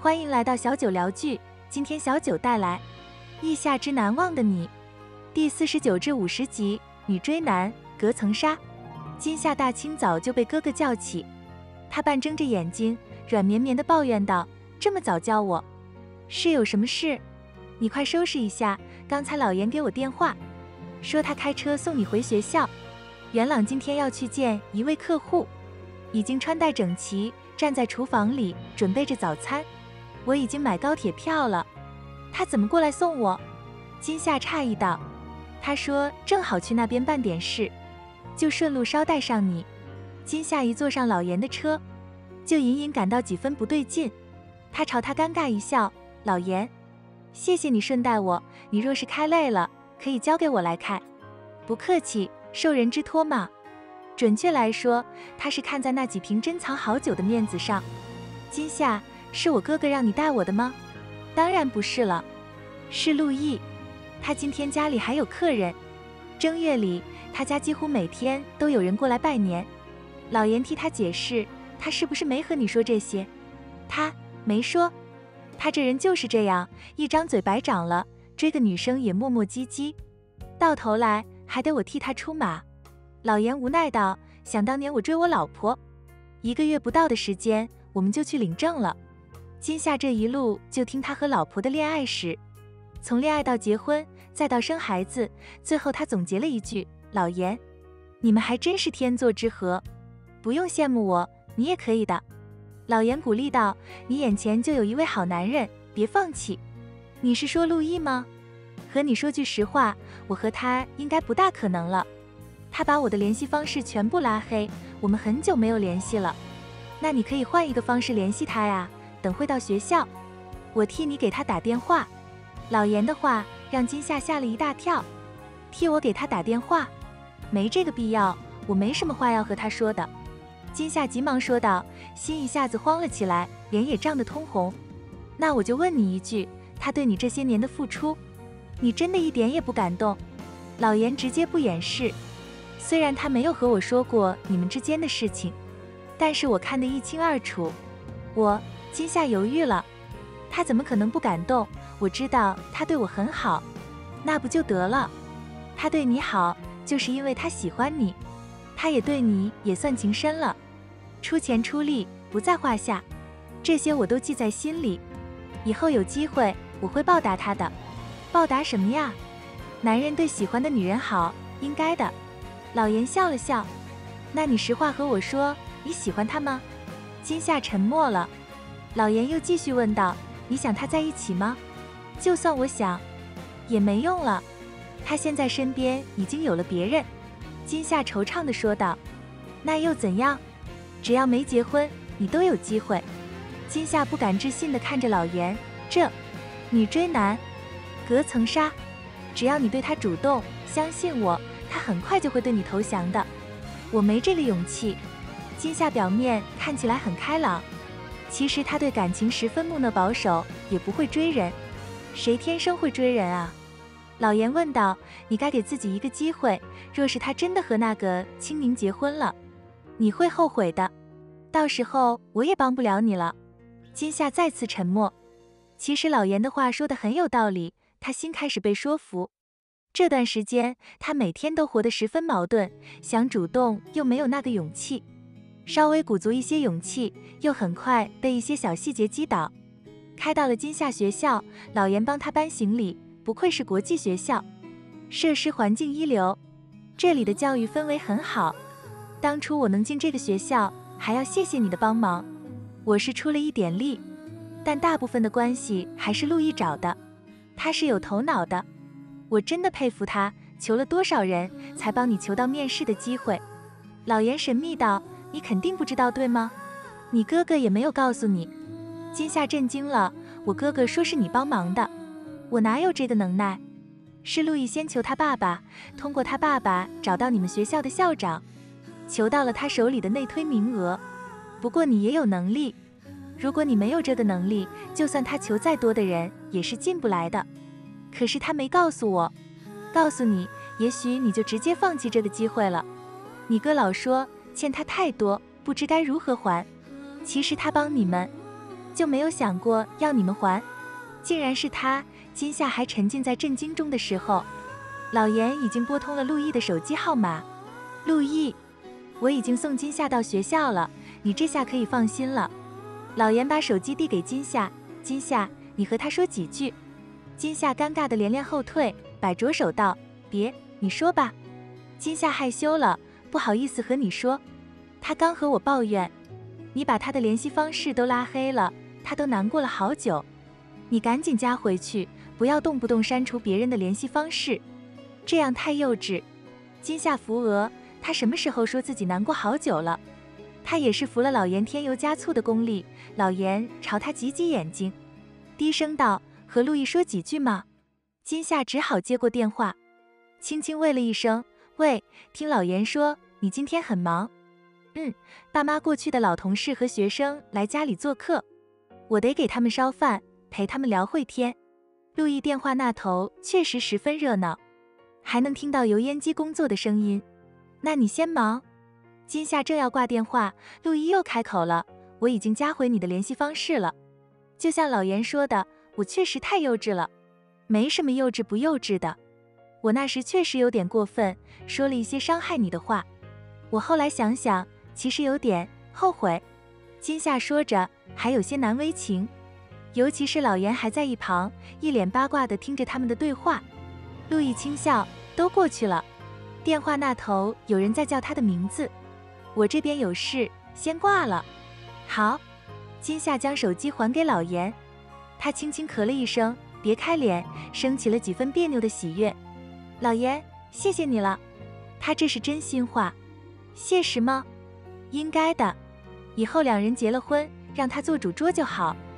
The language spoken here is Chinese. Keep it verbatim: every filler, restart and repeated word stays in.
欢迎来到小九聊剧，今天小九带来《意夏之难忘的你》第四十九至五十集。女追男，隔层纱。今夏大清早就被哥哥叫起，他半睁着眼睛，软绵绵地抱怨道：“这么早叫我，是有什么事？你快收拾一下，刚才老严给我电话，说他开车送你回学校。元朗今天要去见一位客户，已经穿戴整齐，站在厨房里准备着早餐。我已经买高铁票了，他怎么过来送我？”今夏诧异道：“他说正好去那边办点事，就顺路捎带上你。”今夏一坐上老严的车，就隐隐感到几分不对劲。他朝他尴尬一笑：“老严，谢谢你顺带我，你若是开累了，可以交给我来开。”“不客气，受人之托嘛。”准确来说，他是看在那几瓶珍藏好酒的面子上。今夏，是我哥哥让你带我的吗？当然不是了，是陆毅。他今天家里还有客人，正月里他家几乎每天都有人过来拜年。老严替他解释，他是不是没和你说这些？他没说，他这人就是这样，一张嘴白长了，追个女生也磨磨唧唧，到头来还得我替他出马。老严无奈道：“想当年我追我老婆，一个月不到的时间，我们就去领证了。今夏这一路就听他和老婆的恋爱史，从恋爱到结婚，再到生孩子，最后他总结了一句：老严，你们还真是天作之合，不用羡慕我，你也可以的。”老严鼓励道：“你眼前就有一位好男人，别放弃。”“你是说陆毅吗？和你说句实话，我和他应该不大可能了。他把我的联系方式全部拉黑，我们很久没有联系了。那你可以换一个方式联系他呀，等会到学校，我替你给他打电话。”老严的话让今夏吓了一大跳。“替我给他打电话？没这个必要，我没什么话要和他说的。”今夏急忙说道，心一下子慌了起来，脸也涨得通红。“那我就问你一句，他对你这些年的付出，你真的一点也不感动？”老严直接不掩饰，虽然他没有和我说过你们之间的事情，但是我看得一清二楚。我今夏犹豫了，他怎么可能不感动？我知道他对我很好，那不就得了？他对你好，就是因为他喜欢你，他也对你也算情深了，出钱出力不在话下，这些我都记在心里，以后有机会我会报答他的。”“报答什么呀？男人对喜欢的女人好，应该的。”老严笑了笑。“那你实话和我说，你喜欢他吗？”今夏沉默了。老严又继续问道：“你想他在一起吗？”“就算我想，也没用了，他现在身边已经有了别人。”今夏惆怅地说道。“那又怎样？只要没结婚，你都有机会。”今夏不敢置信地看着老严，这女追男，隔层纱，只要你对他主动，相信我，他很快就会对你投降的。我没这个勇气。”今夏表面看起来很开朗，其实他对感情十分木讷保守，也不会追人。谁天生会追人啊？老严问道。“你该给自己一个机会，若是他真的和那个青宁结婚了，你会后悔的，到时候我也帮不了你了。”今夏再次沉默。其实老严的话说得很有道理，他心开始被说服。这段时间他每天都活得十分矛盾，想主动又没有那个勇气，稍微鼓足一些勇气，又很快被一些小细节击倒。开到了今夏学校，老严帮他搬行李，不愧是国际学校，设施环境一流，这里的教育氛围很好。当初我能进这个学校，还要谢谢你的帮忙，我是出了一点力，但大部分的关系还是陆毅找的，他是有头脑的，我真的佩服他，求了多少人才帮你求到面试的机会。”老严神秘道：“你肯定不知道对吗？你哥哥也没有告诉你？”今夏震惊了，“我哥哥说是你帮忙的，我哪有这个能耐？是陆毅先求他爸爸，通过他爸爸找到你们学校的校长，求到了他手里的内推名额。不过你也有能力，如果你没有这个能力，就算他求再多的人也是进不来的。可是他没告诉我，告诉你，也许你就直接放弃这个机会了。你哥老说欠他太多，不知该如何还，其实他帮你们就没有想过要你们还？竟然是他！金夏还沉浸在震惊中的时候，老严已经拨通了陆毅的手机号码。陆毅，我已经送金夏到学校了，你这下可以放心了。老严把手机递给金夏，金夏，你和他说几句。金夏尴尬的连连后退，摆着手道，别，你说吧。金夏害羞了，不好意思和你说，他刚和我抱怨，你把他的联系方式都拉黑了，他都难过了好久。你赶紧加回去，不要动不动删除别人的联系方式，这样太幼稚。金夏扶额，他什么时候说自己难过好久了？他也是服了老严添油加醋的功力。老严朝他挤挤眼睛，低声道，和陆毅说几句吗？金夏只好接过电话，轻轻喂了一声，喂，听老严说你今天很忙。嗯，爸妈过去的老同事和学生来家里做客，我得给他们烧饭，陪他们聊会天。陆毅电话那头确实十分热闹，还能听到油烟机工作的声音。那你先忙。金夏正要挂电话，陆毅又开口了，我已经加回你的联系方式了。就像老严说的，我确实太幼稚了。没什么幼稚不幼稚的，我那时确实有点过分，说了一些伤害你的话。我后来想想，其实有点后悔。金夏说着，还有些难为情，尤其是老严还在一旁，一脸八卦地听着他们的对话。陆毅轻笑，都过去了。电话那头有人在叫他的名字，我这边有事，先挂了。好。金夏将手机还给老严，他轻轻咳了一声，别开脸，升起了几分别扭的喜悦。老严，谢谢你了。他这是真心话。谢什么？应该的，以后两人结了婚，让他做主桌就好。